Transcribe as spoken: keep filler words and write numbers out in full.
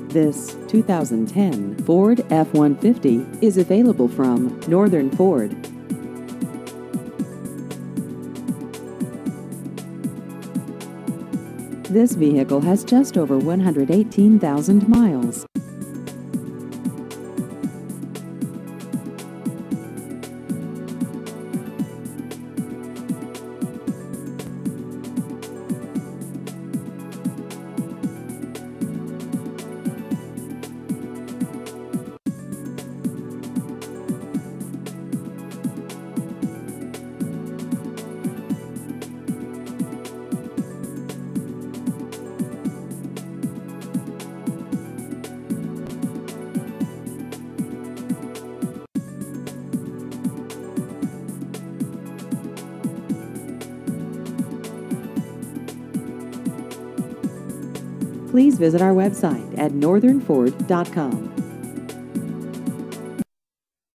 This two thousand ten Ford F one fifty is available from Northern Ford. This vehicle has just over one hundred eighteen thousand miles. Please visit our website at northern ford dot com.